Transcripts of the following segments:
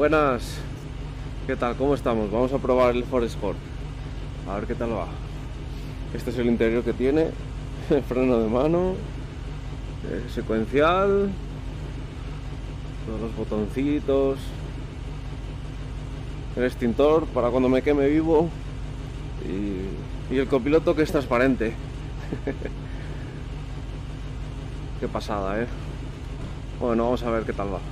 Buenas, ¿qué tal? ¿Cómo estamos? Vamos a probar el Ford Escort. A ver qué tal va. Este es el interior que tiene. Freno de mano, secuencial, todos los botoncitos, el extintor para cuando me queme vivo y el copiloto que es transparente. Qué pasada, ¿eh? Bueno, vamos a ver qué tal va.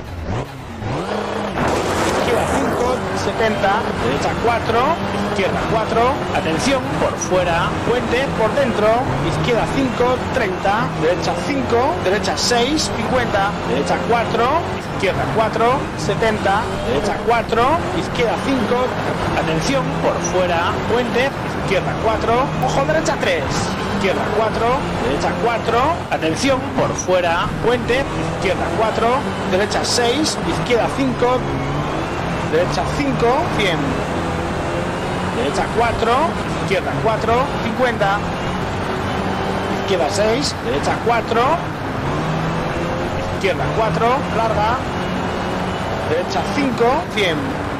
Izquierda 5, 70, derecha 4, izquierda 4, atención, por fuera, puente, por dentro, izquierda 5, 30, derecha 5, derecha 6, 50, derecha 4, izquierda 4, 70, derecha 4, izquierda 5, atención, por fuera, puente, izquierda 4, ojo, derecha 3, izquierda 4, derecha 4, atención, por fuera, puente, izquierda 4, derecha 6, izquierda 5, derecha 5, 100, derecha 4, izquierda 4, 50, izquierda 6, derecha 4, izquierda 4, larga, derecha 5, 100,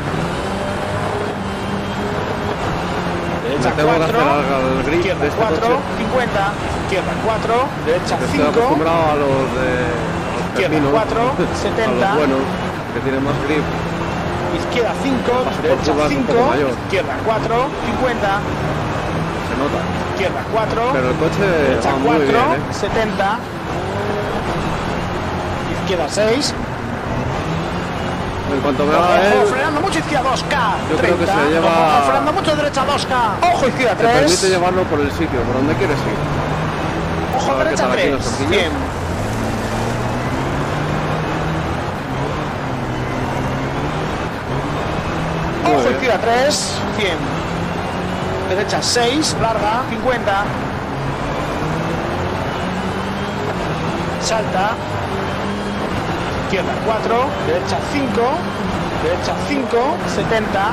derecha 4, izquierda 4, 50, izquierda 4, derecha 5, estoy acostumbrado a los de izquierda 4, 70, a los buenos, que tienen más grip. Izquierda 5, derecha 5, izquierda 4, 50, Se nota. izquierda 4, Pero el coche derecha va muy 4, bien, ¿eh? 70, izquierda 6, En cuanto me haga él, frenando mucho, izquierda 2K, yo 30, creo que se lleva... frenando mucho, derecha 2K, ojo, izquierda te permite 3, llevarlo por el sitio, por donde quieres ir. ojo, A ver qué derecha tal aquí 3, los tornillos. 100. Ojo, izquierda 3, 100. Derecha 6, larga, 50. Salta. Izquierda 4, derecha 5, derecha 5, 70.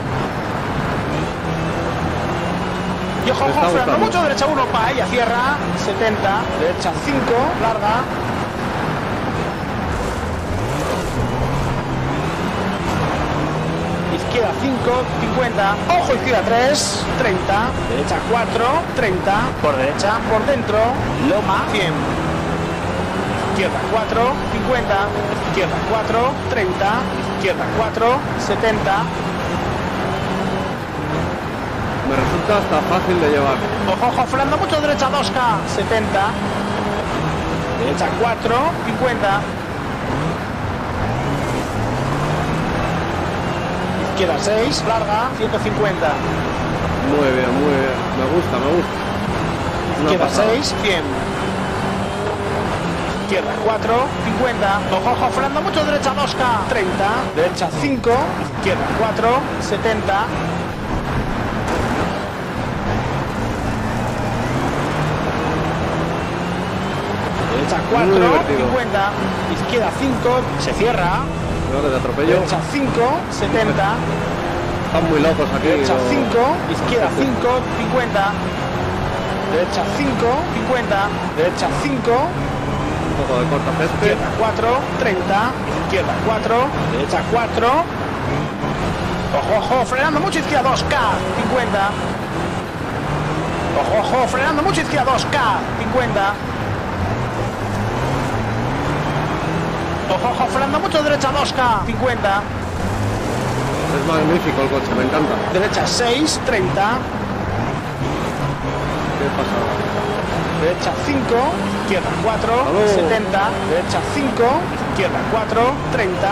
Y ojo, ojo, frenando mucho, derecha 1, para ella, cierra, 70, derecha 5, larga. Izquierda 5, 50, ojo, izquierda 3, 30, derecha 4, 30, por derecha, por dentro, loma, 100, izquierda 4, 50, izquierda 4, 30, izquierda 4, 70, Me resulta hasta fácil de llevar. ojo, ojo, frenando mucho, derecha 2K, 70, derecha 4, 50, izquierda 6, larga, 150. Muy bien, muy bien. Me gusta, me gusta. Izquierda 6, 100. Izquierda 4, 50. Ojo, ojo, frenando mucho, derecha 2K, 30. Derecha 5, izquierda 4, 70. Derecha 4, 50. Izquierda 5, se cierra. Creo que te atropello. Derecha 5, 70. Están muy locos aquí. Derecha 5, izquierda 5, 50. Derecha 5, 50. Derecha 5. Un poco de corta césped. Izquierda 4, 30, izquierda 4, derecha 4. Ojo, ojo, frenando mucho, izquierda 2K, 50. Ojo, ojo, frenando mucho, izquierda 2K, 50. Ojo, ojo, frenando mucho, derecha 2K, 50. Es magnífico el coche, me encanta. Derecha 6, 30. ¿Qué pasa? Derecha 5, izquierda 4, ¡Aló! 70. Derecha 5, izquierda 4, 30.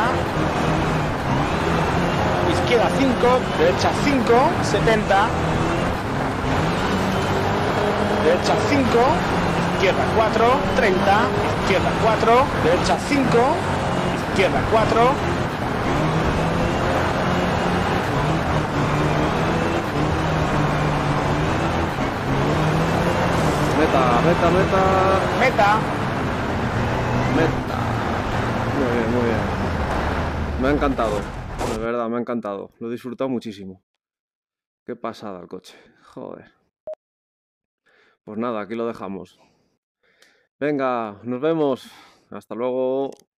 Izquierda 5, derecha 5, 70. Derecha 5, izquierda 4, 30. Izquierda 4, derecha 5, izquierda 4. Meta, meta, meta. Meta. Meta. Muy bien, muy bien. Me ha encantado. De verdad, me ha encantado. Lo he disfrutado muchísimo. Qué pasada el coche. Joder. Pues nada, aquí lo dejamos. Venga, nos vemos. Hasta luego.